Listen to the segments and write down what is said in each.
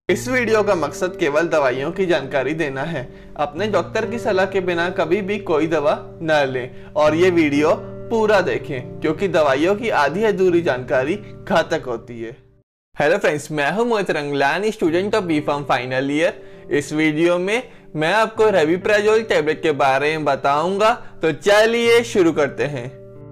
इस वीडियो का मकसद केवल दवाइयों की जानकारी देना है। अपने डॉक्टर की सलाह के बिना कभी भी कोई दवा न लें और ये वीडियो पूरा देखें क्योंकि दवाइयों की आधी अधूरी जानकारी घातक होती है। हेलो फ्रेंड्स, मैं हूं Mohit Ranglani, student of B Pharm final year. इस वीडियो में मैं आपको रेबिप्राजोल टैबलेट के बारे में बताऊंगा, तो चलिए शुरू करते हैं।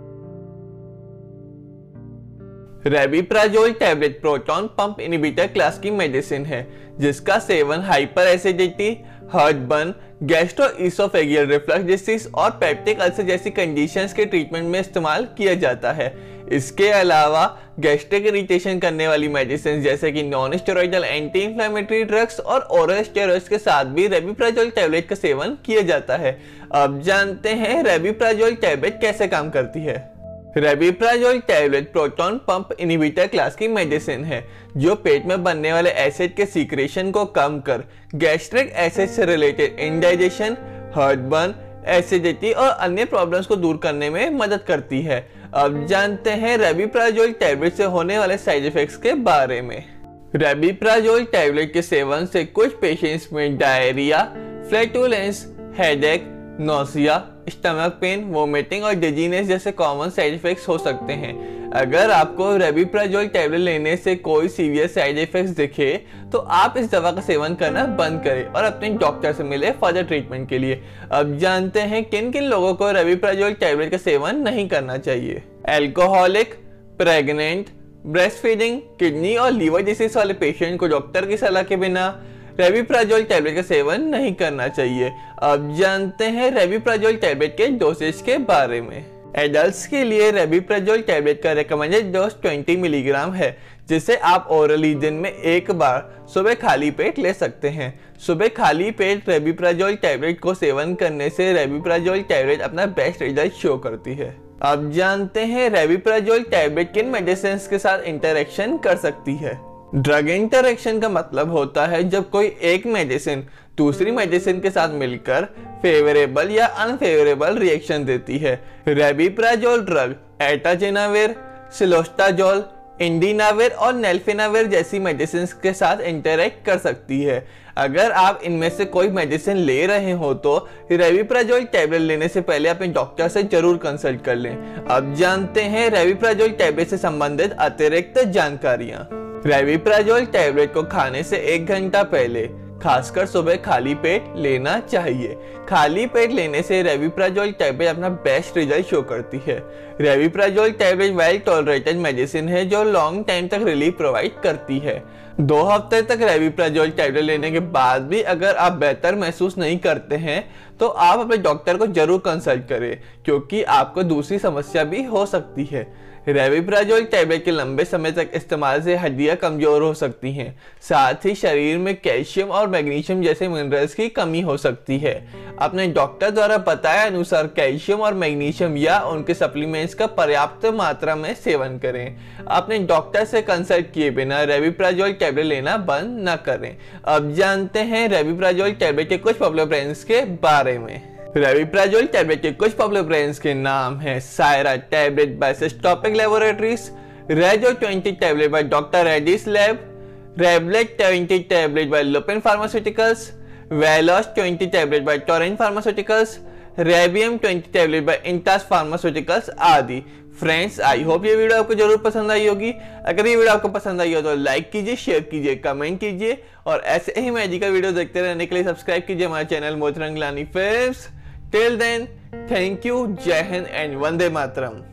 Rabeprazole tablet proton pump inhibitor class की मेडिसिन है जिसका सेवन hyper acidity, heartburn, gastroesophageal reflux disease और पेप्टिक अल्सर जैसी कंडीशंस के ट्रीटमेंट में इस्तेमाल किया जाता है। इसके अलावा गैस्ट्रिक इरिटेशन करने वाली मेडिसिन जैसे कि non steroidal anti inflammatory drugs और ओरल स्टेरॉइड्स के साथ भी रेबिप्राजोल टैबलेट का सेवन किया जाता है। अब जानते हैं रेबिप्राजोल टैबलेट कैसे काम करती है। Rabeprazole tablet proton pump inhibitor class की मेडिसिन है जो पेट में बनने वाले एसिड के सीक्रेशन को कम कर गैस्ट्रिक एसिड से रिलेटेड इंडाइजेशन, हार्टबर्न, एसिडिटी और अन्य प्रॉब्लम्स को दूर करने में मदद करती है। अब जानते हैं रेबिप्राजोल टैबलेट से होने वाले साइड इफेक्ट्स के बारे में। रेबिप्राजोल टैबलेट के सेवन से कुछ पेशेंट्स में diarrhoea, flatulence, headache, nausea, stomach pain, vomiting और डिजीनेस जैसे कॉमन साइड इफेक्ट्स हो सकते हैं। अगर आपको रेबिप्राजोल टैबलेट लेने से कोई सीवियर साइड इफेक्ट्स दिखे तो आप इस दवा का सेवन करना बंद करें और अपने डॉक्टर से मिले फर्दर ट्रीटमेंट के लिए। अब जानते हैं किन किन लोगों को रेबिप्राजोल टैबलेट का सेवन नहीं करना चाहिए। Alcoholic, pregnant, breast feeding, kidney और लीवर डिसीज वाले पेशेंट को डॉक्टर की सलाह के बिना रेबिप्राजोल टैबलेट का सेवन नहीं करना चाहिए। अब जानते हैं रेबिप्राजोल टैबलेट के डोसेज के बारे में। एडल्ट्स के लिए रेबिप्राजोल टैबलेट का रिकमेंडेड डोज 20 मिलीग्राम है जिसे आप ओरली दिन में एक बार सुबह खाली पेट ले सकते हैं। सुबह खाली पेट रेबिप्राजोल टैबलेट को सेवन करने से रेबिप्राजोल टैबलेट अपना बेस्ट रिजल्ट शो करती है। अब जानते हैं रेबिप्राजोल टैबलेट किन मेडिसिन के साथ इंटरेक्शन कर सकती है। ड्रग इंटरेक्शन का मतलब होता है जब कोई एक मेडिसिन दूसरी मेडिसिन के साथ मिलकर फेवरेबल या अनफेवरेबल रिएक्शन देती है। रेबिप्राजोल ड्रग एटाजिनाविर, सिलोस्टाजोल, इंडिनाविर और नेल्फिनाविर जैसी मेडिसिन के साथ इंटरेक्ट कर सकती है। अगर आप इनमें से कोई मेडिसिन ले रहे हो तो रेबिप्राजोल टैबलेट लेने से पहले अपने डॉक्टर से जरूर कंसल्ट कर लें। अब जानते हैं रेबिप्राजोल टैबलेट से संबंधित अतिरिक्त जानकारियां। रेबिप्राजोल टैबलेट को खाने से 1 घंटा पहले खासकर सुबह खाली पेट लेना चाहिए। खाली पेट लेने से रेबिप्राजोल टैबलेट अपना बेस्ट रिजल्ट शो करती है। Rabeprazole tablet well tolerated medicine है जो लॉन्ग टाइम तक रिलीफ प्रोवाइड करती है। 2 हफ्ते तक रेबिप्राजोल टैबलेट लेने के बाद भी अगर आप बेहतर महसूस नहीं करते हैं तो आप अपने डॉक्टर को जरूर कंसल्ट करें क्योंकि आपको दूसरी समस्या भी हो सकती है। रेबिप्राजोल टैबलेट के लंबे समय तक इस्तेमाल से हड्डियां कमजोर हो सकती हैं, साथ ही शरीर में कैल्शियम और मैग्नीशियम जैसे मिनरल्स की कमी हो सकती है। अपने डॉक्टर द्वारा बताए अनुसार कैल्शियम और मैग्नीशियम या उनके सप्लीमेंट्स का पर्याप्त मात्रा में सेवन करें। अपने डॉक्टर से कंसल्ट किए बिना रेबिप्राजोल टैबलेट लेना बंद न करें। अब जानते हैं रेबिप्राजोल टैबलेट के कुछ पॉपुलर ब्रांड्स के बारे में। रेबिप्राजोल टैबलेट के कुछ पॉपुलर ब्रांड्स के नाम हैं Cyra tablet by Systopic laboratories, Razo 20 tablet by doctor Reddy's lab, Rablet 20 tablet by Lupin pharmaceuticals, Veloz 20 tablet by Torrent pharmaceuticals, Rebium 20 tablet by Intas pharmaceuticals आदि। फ्रेंड्स, आई होप ये वीडियो आपको जरूर पसंद आई होगी। अगर ये वीडियो आपको पसंद आई हो तो लाइक कीजिए, शेयर कीजिए, कमेंट कीजिए और ऐसे ही मेडिकल वीडियो देखते रहने के लिए सब्सक्राइब कीजिए हमारे channel Mohit Ranglani films. Till then, thank you, Jai Hind and Vande Mataram.